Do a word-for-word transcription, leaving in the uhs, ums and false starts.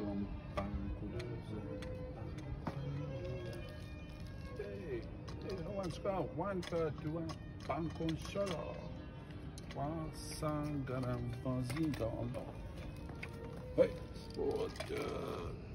un panculoso. Hey, hey, no one's got one third to un pancon solo. trois cents grammes dans l'eau. Hey, sport.